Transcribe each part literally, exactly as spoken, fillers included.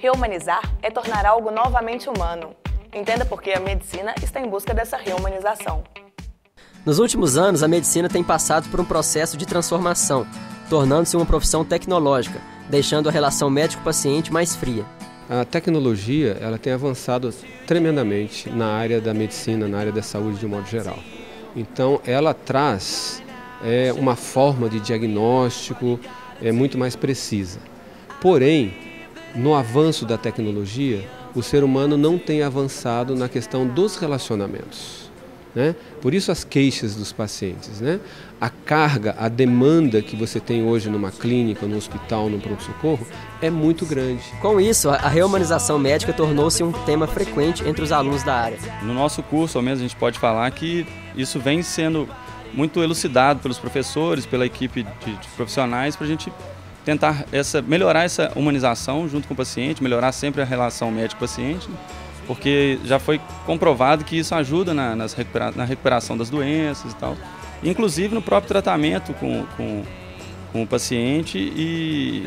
Reumanizar é tornar algo novamente humano. Entenda por que a medicina está em busca dessa reumanização. Nos últimos anos, a medicina tem passado por um processo de transformação, tornando-se uma profissão tecnológica, deixando a relação médico-paciente mais fria. A tecnologia ela tem avançado tremendamente na área da medicina, na área da saúde de um modo geral. Então, ela traz é, uma forma de diagnóstico é, muito mais precisa. Porém, no avanço da tecnologia, o ser humano não tem avançado na questão dos relacionamentos. Né? Por isso as queixas dos pacientes, né? A carga, a demanda que você tem hoje numa clínica, num hospital, num pronto-socorro é muito grande. Com isso, a reumanização médica tornou-se um tema frequente entre os alunos da área. No nosso curso, ao menos, a gente pode falar que isso vem sendo muito elucidado pelos professores, pela equipe de, de profissionais, para a gente tentar essa, melhorar essa humanização junto com o paciente, melhorar sempre a relação médico-paciente, né? Porque já foi comprovado que isso ajuda na, nas recupera, na recuperação das doenças e tal, inclusive no próprio tratamento com, com, com o paciente, e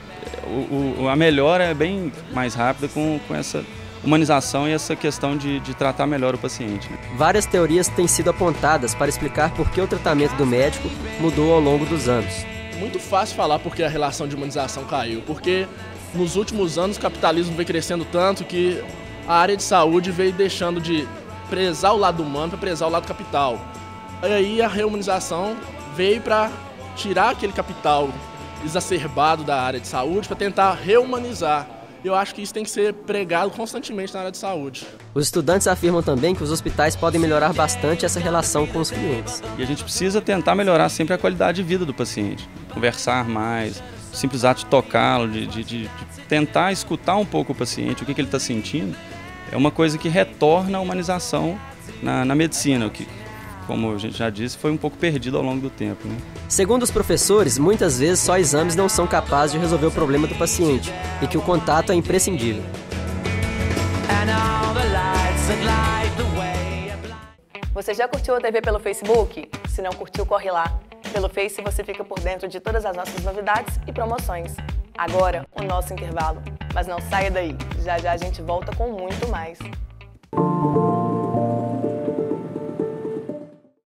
o, o, a melhora é bem mais rápida com, com essa humanização e essa questão de, de tratar melhor o paciente. Né? Várias teorias têm sido apontadas para explicar por que o tratamento do médico mudou ao longo dos anos. Muito fácil falar porque a relação de humanização caiu, porque nos últimos anos o capitalismo vem crescendo tanto que a área de saúde veio deixando de prezar o lado humano para prezar o lado capital. E aí a reumanização veio para tirar aquele capital exacerbado da área de saúde para tentar reumanizar. Eu acho que isso tem que ser pregado constantemente na área de saúde. Os estudantes afirmam também que os hospitais podem melhorar bastante essa relação com os clientes. E a gente precisa tentar melhorar sempre a qualidade de vida do paciente, conversar mais, o simples ato de tocá-lo, de, de, de tentar escutar um pouco o paciente, o que, que ele está sentindo. É uma coisa que retorna a humanização na, na medicina, o que, como a gente já disse, foi um pouco perdido ao longo do tempo. Né? Segundo os professores, muitas vezes só exames não são capazes de resolver o problema do paciente e que o contato é imprescindível. Você já curtiu a T V pelo Facebook? Se não curtiu, corre lá. Pelo Face você fica por dentro de todas as nossas novidades e promoções. Agora, o nosso intervalo. Mas não saia daí, já já a gente volta com muito mais.